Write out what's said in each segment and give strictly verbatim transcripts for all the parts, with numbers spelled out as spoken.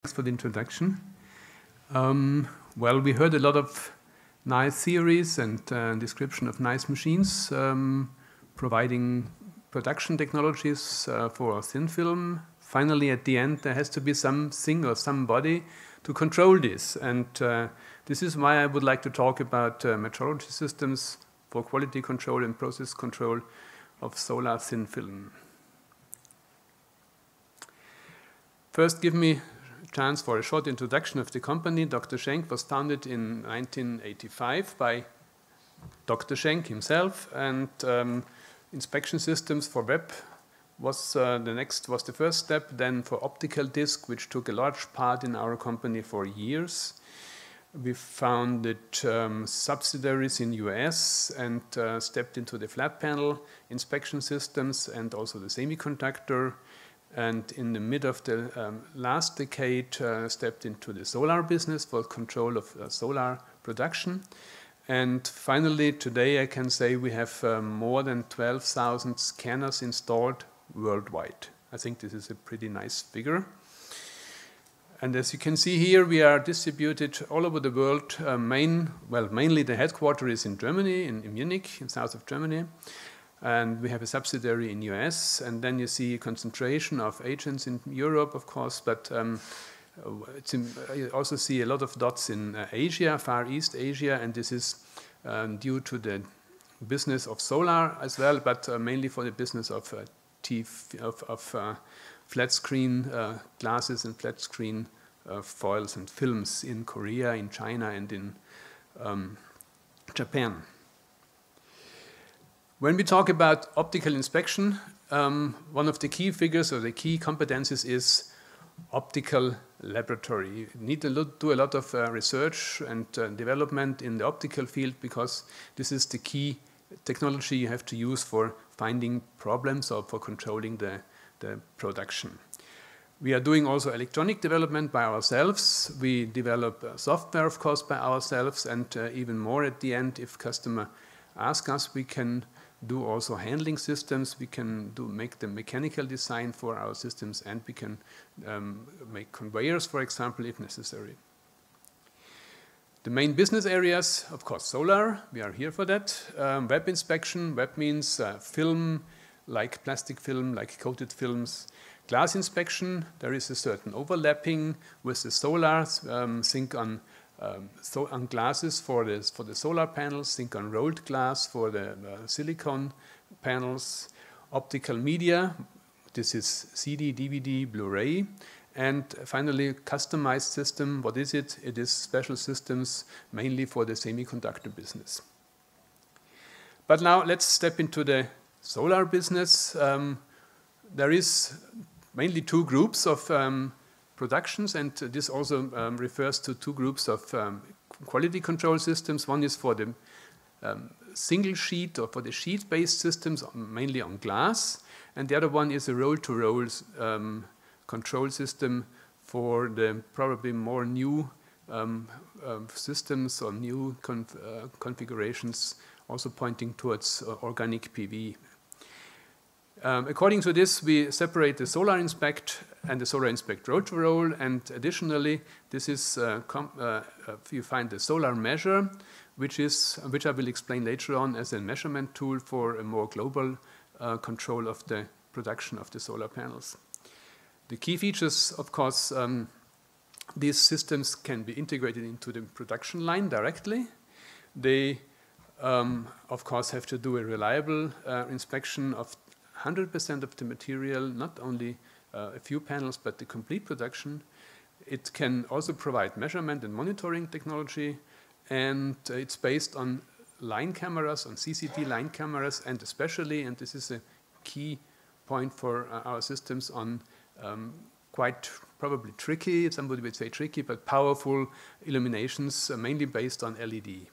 Thanks for the introduction. Um, well, we heard a lot of nice theories and uh, description of nice machines um, providing production technologies uh, for thin film. Finally, at the end, there has to be something or somebody to control this. And uh, this is why I would like to talk about uh, metrology systems for quality control and process control of solar thin film. First, give me chance for a short introduction of the company. Doctor Schenk was founded in nineteen eighty-five by Doctor Schenk himself, and um, inspection systems for web was uh, the next was the first step. Then for optical disc, which took a large part in our company for years. We founded um, subsidiaries in U S and uh, stepped into the flat panel inspection systems and also the semiconductor. And in the mid of the um, last decade, uh, stepped into the solar business for control of uh, solar production. And finally, today I can say we have uh, more than twelve thousand scanners installed worldwide. I think this is a pretty nice figure. And as you can see here, we are distributed all over the world. Uh, main, well, mainly the headquarters is in Germany, in, in Munich, in south of Germany. And we have a subsidiary in U S, and then you see a concentration of agents in Europe, of course, but um, it's in, you also see a lot of dots in uh, Asia, Far East Asia, and this is um, due to the business of solar as well, but uh, mainly for the business of, uh, T of, of uh, flat screen uh, glasses and flat screen uh, foils and films in Korea, in China, and in um, Japan. When we talk about optical inspection, um, one of the key figures or the key competencies is optical laboratory. You need to do a lot of uh, research and uh, development in the optical field because this is the key technology you have to use for finding problems or for controlling the, the production. We are doing also electronic development by ourselves. We develop uh, software, of course, by ourselves, and uh, even more at the end, if customer asks us, we can do also handling systems, we can do make the mechanical design for our systems, and we can um, make conveyors, for example, if necessary. The main business areas, of course, solar, we are here for that. Um, web inspection, web means uh, film, like plastic film, like coated films. Glass inspection, there is a certain overlapping with the solar, um, think on Um, so on glasses for the, for the solar panels, think on rolled glass for the uh, silicon panels, optical media, this is C D, D V D, Blu-ray, and finally customized system, what is it? It is special systems mainly for the semiconductor business. But now let's step into the solar business. Um, there is mainly two groups of um, productions, and this also um, refers to two groups of um, quality control systems. One is for the um, single sheet or for the sheet-based systems, mainly on glass, and the other one is a roll-to-roll um, control system for the probably more new um, uh, systems or new conf uh, configurations, also pointing towards uh, organic P V. Um, according to this, we separate the solar inspect and the solar inspect roll-to-roll, and additionally, this is uh, com uh, uh, you find the solar measure, which is which I will explain later on as a measurement tool for a more global uh, control of the production of the solar panels. The key features, of course, um, these systems can be integrated into the production line directly. They, um, of course, have to do a reliable uh, inspection of one hundred percent of the material, not only uh, a few panels, but the complete production. It can also provide measurement and monitoring technology, and uh, it's based on line cameras, on C C T line cameras, and especially, and this is a key point for uh, our systems, on um, quite probably tricky, somebody would say tricky, but powerful illuminations, uh, mainly based on L E D.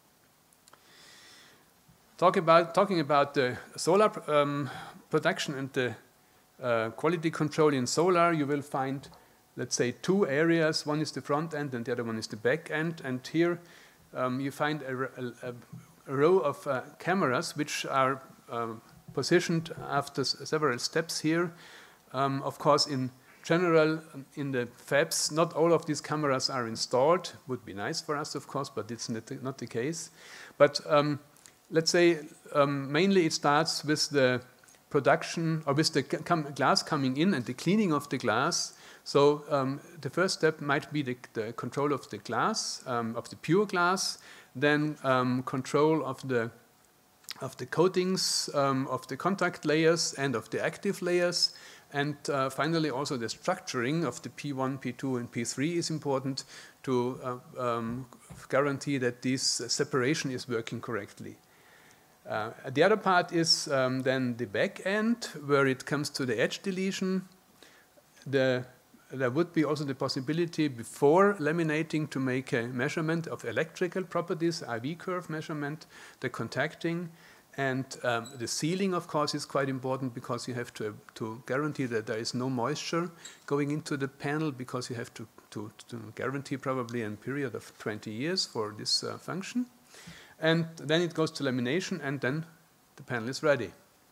Talk about, talking about the solar um, production and the uh, quality control in solar, you will find, let's say, two areas. One is the front end and the other one is the back end. And here um, you find a, a, a row of uh, cameras which are um, positioned after several steps here. Um, of course, in general, in the fabs, not all of these cameras are installed. Would be nice for us, of course, but it's not the case. But um, let's say um, mainly it starts with the production, or with the glass coming in and the cleaning of the glass. So um, the first step might be the, the control of the glass, um, of the pure glass, then um, control of the of the coatings, um, of the contact layers and of the active layers, and uh, finally also the structuring of the P one, P two, and P three is important to uh, um, guarantee that this separation is working correctly. Uh, the other part is um, then the back end, where it comes to the edge deletion. The, there would be also the possibility before laminating to make a measurement of electrical properties, I V curve measurement, the contacting, and um, the sealing, of course, is quite important because you have to, to guarantee that there is no moisture going into the panel, because you have to, to, to guarantee probably a period of twenty years for this uh, function. And then it goes to lamination, and then the panel is ready.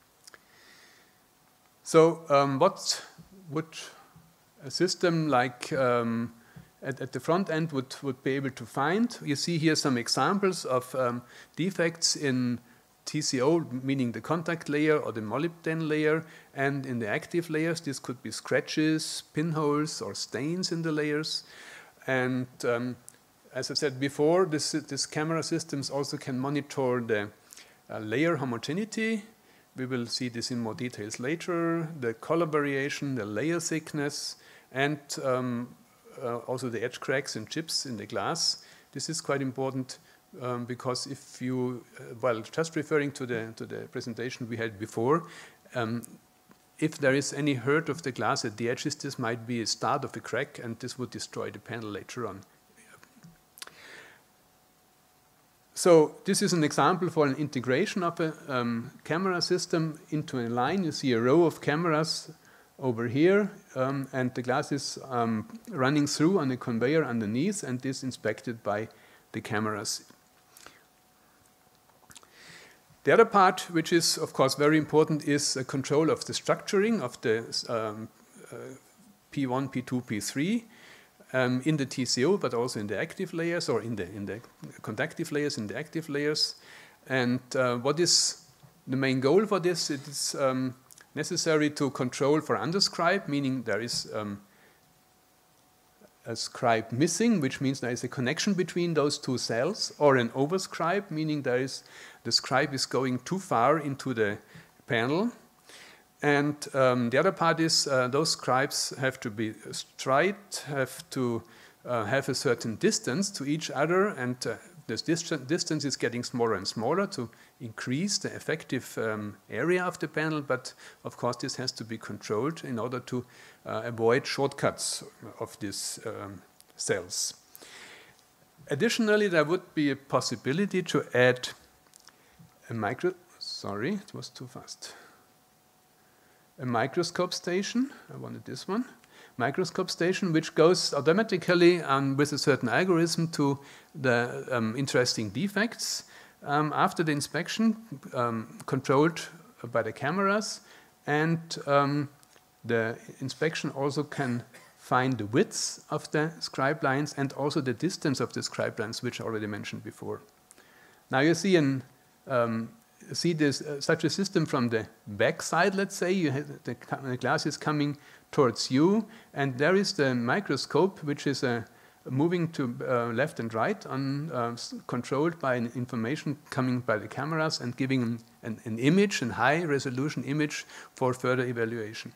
So um, what would a system like um, at, at the front end would, would be able to find? You see here some examples of um, defects in T C O, meaning the contact layer or the molybdenum layer, and in the active layers, this could be scratches, pinholes, or stains in the layers. And um, as I said before, this, this camera systems also can monitor the uh, layer homogeneity. We will see this in more details later, the color variation, the layer thickness, and um, uh, also the edge cracks and chips in the glass. This is quite important um, because if you, uh, well, just referring to the, to the presentation we had before, um, if there is any hurt of the glass at the edges, this might be a start of a crack, and this would destroy the panel later on. So this is an example for an integration of a um, camera system into a line. You see a row of cameras over here, um, and the glass is um, running through on a conveyor underneath, and is inspected by the cameras. The other part, which is of course very important, is a control of the structuring of the um, uh, P one, P two, P three. Um, in the T C O, but also in the active layers, or in the, in the conductive layers, in the active layers. And uh, what is the main goal for this? It is um, necessary to control for underscribe, meaning there is um, a scribe missing, which means there is a connection between those two cells, or an overscribe, meaning there is, the scribe is going too far into the panel. And um, the other part is uh, those scribes have to be straight, have to uh, have a certain distance to each other, and uh, this distance is getting smaller and smaller to increase the effective um, area of the panel, but of course this has to be controlled in order to uh, avoid shortcuts of these um, cells. Additionally, there would be a possibility to add a micro, sorry, it was too fast. A microscope station, I wanted this one, microscope station, which goes automatically um, with a certain algorithm to the um, interesting defects um, after the inspection, um, controlled by the cameras, and um, the inspection also can find the width of the scribe lines and also the distance of the scribe lines, which I already mentioned before. Now you see an um, see this uh, such a system from the back side. Let's say you have the, the glass is coming towards you, and there is the microscope, which is uh, moving to uh, left and right, on, uh, controlled by an information coming by the cameras and giving an, an, an image, a high resolution image for further evaluation.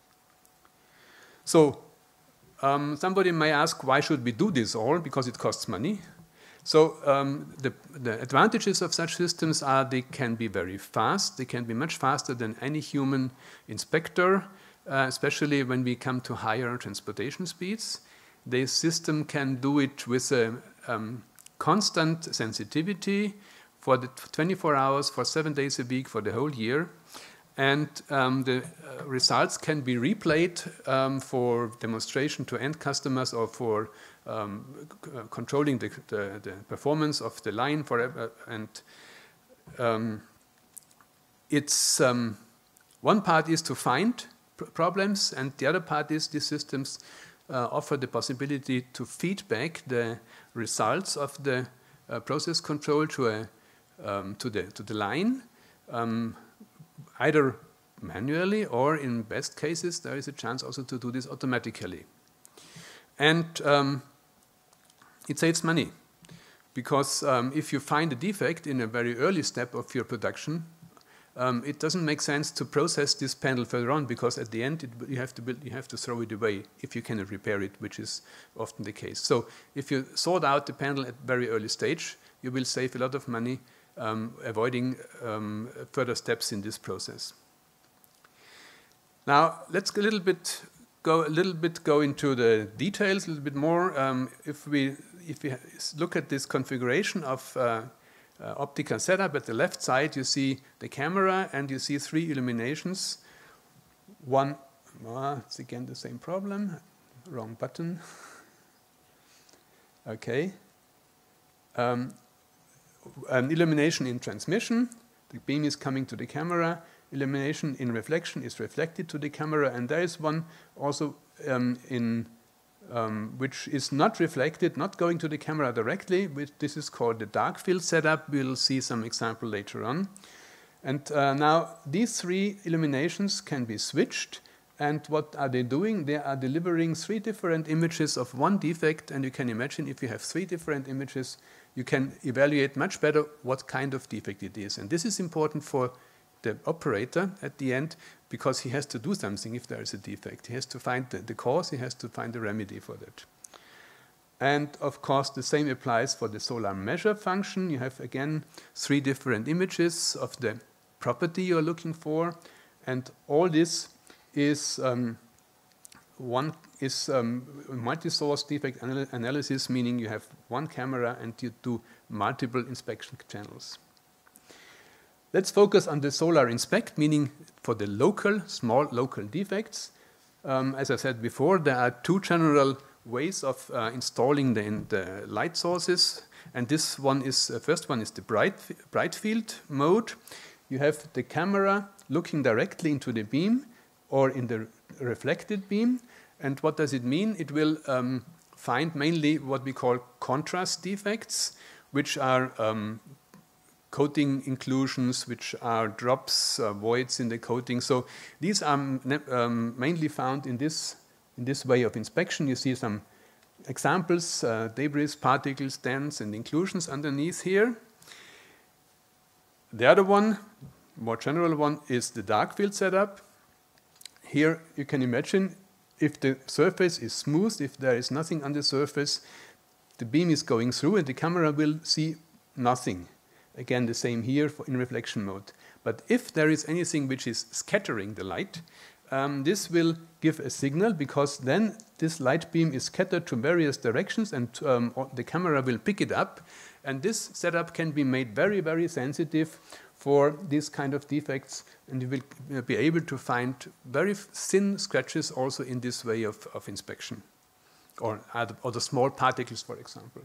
So um, somebody may ask, why should we do this all? Because it costs money. So um, the, the advantages of such systems are they can be very fast. They can be much faster than any human inspector, uh, especially when we come to higher transportation speeds. The system can do it with a um, constant sensitivity for the twenty-four hours, for seven days a week, for the whole year. And um, the uh, results can be replayed um, for demonstration to end customers, or for um, uh, controlling the, the, the performance of the line forever. And um, it's um, one part is to find pr problems, and the other part is these systems uh, offer the possibility to feed back the results of the uh, process control to, a, um, to, the, to the line, um, either manually or in best cases there is a chance also to do this automatically. And um, it saves money, because um, if you find a defect in a very early step of your production, um, it doesn't make sense to process this panel further on, because at the end it, you, have to build, you have to throw it away if you cannot repair it, which is often the case. So if you sort out the panel at very early stage, you will save a lot of money um, avoiding um, further steps in this process. Now let's go a little bit go a little bit go into the details a little bit more. Um, if we if we look at this configuration of uh, uh, optical setup, at the left side you see the camera and you see three illuminations. One, oh, it's again the same problem. Wrong button. Okay. Um, an illumination in transmission. The beam is coming to the camera. Illumination in reflection is reflected to the camera, and there is one also um, in um, which is not reflected, not going to the camera directly. Which this is called the dark field setup. We'll see some example later on. And uh, now these three illuminations can be switched. And what are they doing? They are delivering three different images of one defect. And you can imagine if you have three different images, you can evaluate much better what kind of defect it is. And this is important for the operator at the end, because he has to do something if there is a defect. He has to find the, the cause, he has to find the remedy for that. And of course, the same applies for the solar measure function. You have again three different images of the property you're looking for, and all this is um, one is um, multi-source defect anal analysis, meaning you have one camera and you do multiple inspection channels. Let's focus on the solar inspect, meaning for the local, small local defects. Um, as I said before, there are two general ways of uh, installing the, the light sources, and this one is, uh, first one is the bright, bright field mode. You have the camera looking directly into the beam or in the reflected beam, and what does it mean? It will um, find mainly what we call contrast defects, which are um, coating inclusions, which are drops, uh, voids in the coating. So these are um, mainly found in this, in this way of inspection. You see some examples, uh, debris, particles, dents, and inclusions underneath here. The other one, more general one, is the dark field setup. Here you can imagine if the surface is smooth, if there is nothing on the surface, the beam is going through and the camera will see nothing. Again, the same here for in reflection mode. But if there is anything which is scattering the light, um, this will give a signal, because then this light beam is scattered to various directions and um, the camera will pick it up. And this setup can be made very, very sensitive for these kind of defects, and you will be able to find very thin scratches also in this way of, of inspection, or, or the small particles, for example.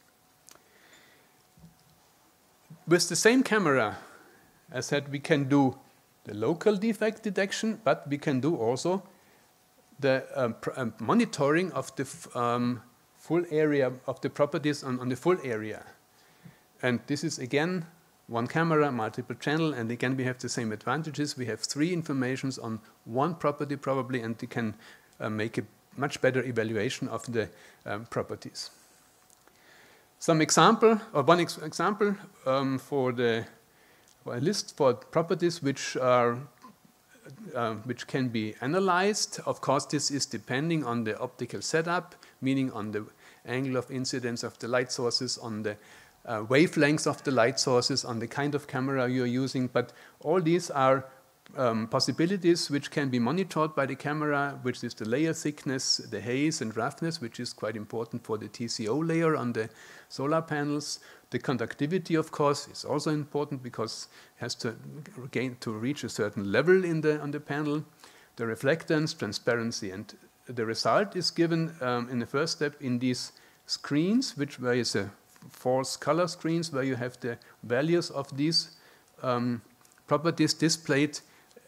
With the same camera, as said, we can do the local defect detection, but we can do also the um, um, monitoring of the f um, full area of the properties on, on the full area. And this is again one camera, multiple channel, and again we have the same advantages. We have three informations on one property probably, and we can uh, make a much better evaluation of the um, properties. Some example, or one ex example um, for the for a list for properties which are uh, which can be analyzed. Of course, this is depending on the optical setup, meaning on the angle of incidence of the light sources, on the uh, wavelengths of the light sources, on the kind of camera you're using. But all these are Um, possibilities which can be monitored by the camera, which is the layer thickness, the haze and roughness, which is quite important for the T C O layer on the solar panels. The conductivity, of course, is also important because it has to gain to reach a certain level in the on the panel. The reflectance, transparency, and the result is given um, in the first step in these screens, which where is a false color screens where you have the values of these um, properties displayed at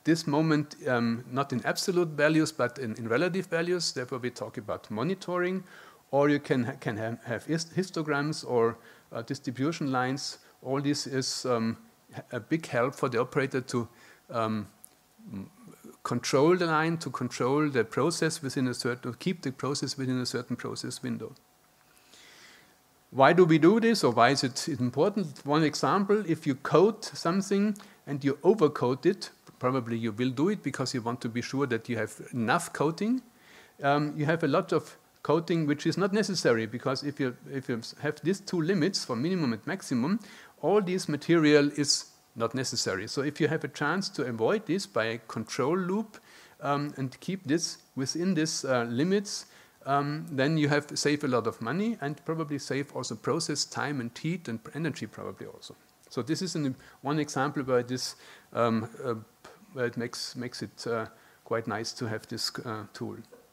this moment um, not in absolute values, but in, in relative values. Therefore, we talk about monitoring. Or you can, ha can ha have histograms or uh, distribution lines. All this is um, a big help for the operator to um, control the line, to control the process within a certain, to keep the process within a certain process window. Why do we do this, or why is it important? One example, if you code something and you overcode it, probably you will do it because you want to be sure that you have enough coding. Um, you have a lot of coding which is not necessary, because if you, if you have these two limits for minimum and maximum, all this material is not necessary. So if you have a chance to avoid this by a control loop um, and keep this within these uh, limits, um, then you have save a lot of money and probably save also process time and heat and energy probably also. So this is an, one example where this um, uh, where it makes makes it uh, quite nice to have this uh, tool.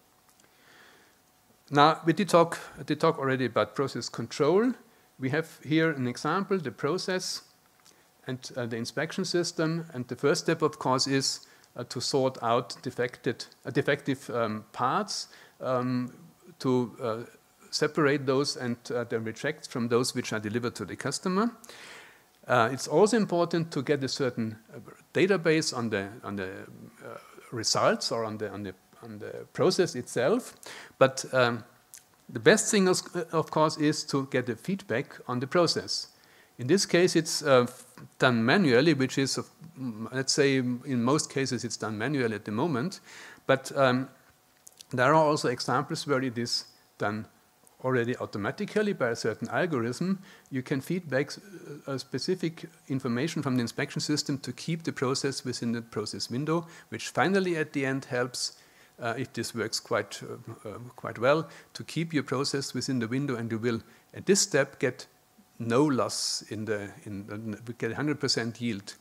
Now we did talk did talk already about process control. We have here an example, the process and uh, the inspection system. And the first step, of course, is uh, to sort out defected, uh, defective um, parts, um, to uh, separate those and uh, then reject from those which are delivered to the customer. Uh, it's also important to get a certain uh, database on the on the uh, results or on the on the on the process itself. But um, the best thing, is, of course, is to get the feedback on the process. In this case, it's uh, done manually, which is, uh, let's say, in most cases, it's done manually at the moment. But um, there are also examples where it is done already automatically by a certain algorithm. You can feedback a specific information from the inspection system to keep the process within the process window, which finally at the end helps, uh, if this works quite, uh, uh, quite well, to keep your process within the window, and you will at this step get no loss in the, in the, we get one hundred percent yield.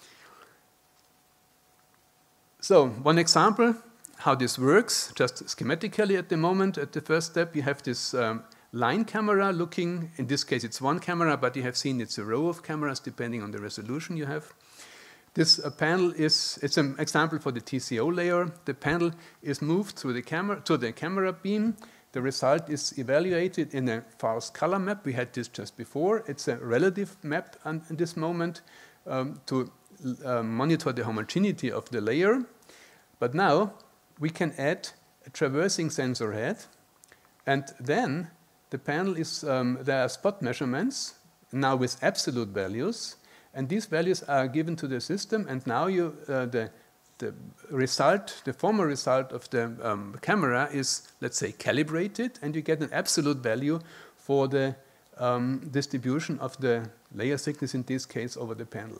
So one example how this works, just schematically at the moment, at the first step, you have this um, line camera looking, in this case it's one camera, but you have seen it's a row of cameras depending on the resolution you have. This uh, panel is, it's an example for the T C O layer. The panel is moved through the camera, to the camera beam. The result is evaluated in a fast color map. We had this just before. It's a relative map in this moment um, to uh, monitor the homogeneity of the layer. But now we can add a traversing sensor head, and then the panel is, um, there are spot measurements, now with absolute values, and these values are given to the system, and now you, uh, the, the result, the former result of the um, camera is, let's say, calibrated, and you get an absolute value for the um, distribution of the layer thickness, in this case, over the panel.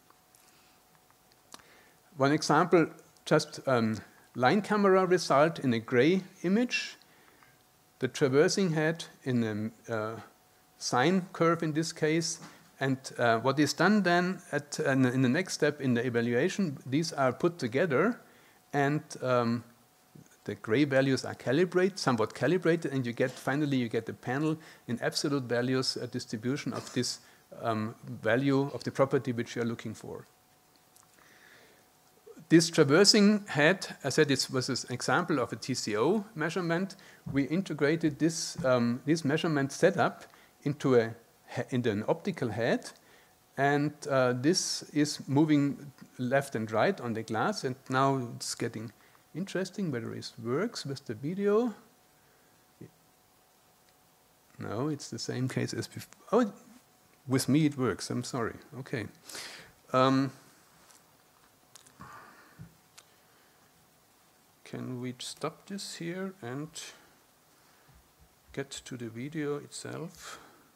One example, just um, line camera result in a gray image, the traversing head in a uh, sine curve in this case, and uh, what is done then at, uh, in the next step in the evaluation, these are put together, and um, the gray values are calibrated, somewhat calibrated, and you get, finally you get the panel in absolute values, a distribution of this um, value of the property which you are looking for. This traversing head, I said it was an example of a T C O measurement. We integrated this, um, this measurement setup into, a, into an optical head, and uh, this is moving left and right on the glass, and now it's getting interesting whether it works with the video. No, it's the same case as before. Oh, with me it works, I'm sorry. Okay. Um, Can we stop this here and get to the video itself?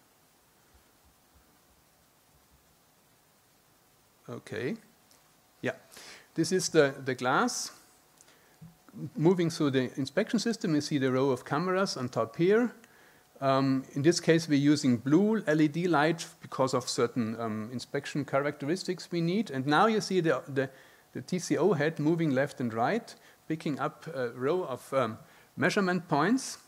Okay. Yeah. This is the, the glass. Moving through the inspection system, you see the row of cameras on top here. Um, in this case, we're using blue L E D light because of certain um, inspection characteristics we need. And now you see the, the, the T C O head moving left and right, picking up a row of um, measurement points.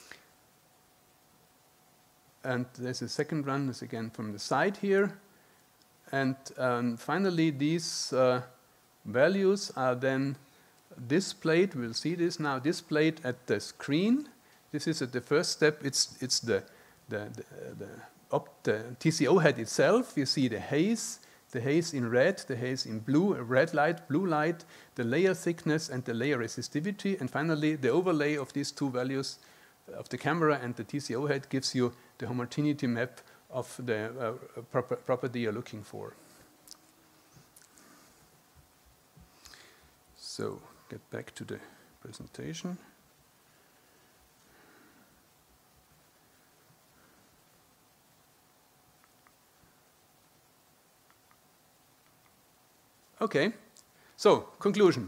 And there's a second run, is again from the side here. And um, finally, these uh, values are then displayed. We'll see this now displayed at the screen. This is at the first step. It's it's the the the, the, up the T C O head itself. You see the haze, the haze in red, the haze in blue, red light, blue light, the layer thickness and the layer resistivity, and finally the overlay of these two values of the camera and the T C O head gives you the homogeneity map of the uh, prop property you're looking for. So, get back to the presentation. Okay, so conclusion.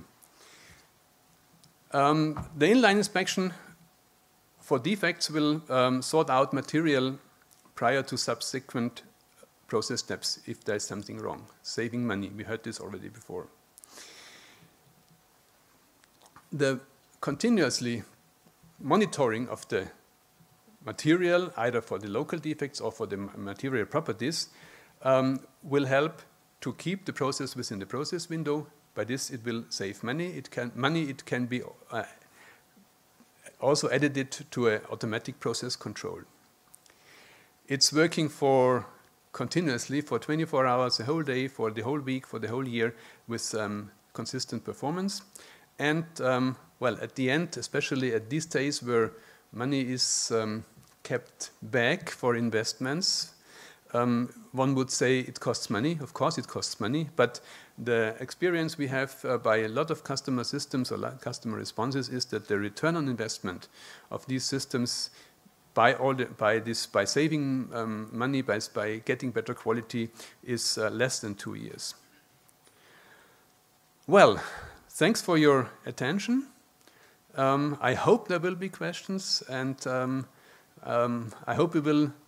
Um, the inline inspection for defects will um, sort out material prior to subsequent process steps if there's something wrong, saving money. We heard this already before. The continuously monitoring of the material, either for the local defects or for the material properties, um, will help to keep the process within the process window. By this, it will save money. It can money. It can be uh, also edited to an automatic process control. It's working for continuously for twenty-four hours, a whole day, for the whole week, for the whole year, with um, consistent performance. And um, well, at the end, especially at these days where money is um, kept back for investments, um, one would say it costs money. Of course, it costs money, but the experience we have uh, by a lot of customer systems or customer responses is that the return on investment of these systems by all the, by this by saving um, money by by getting better quality is uh, less than two years. Well, thanks for your attention. Um, I hope there will be questions, and um, um, I hope we will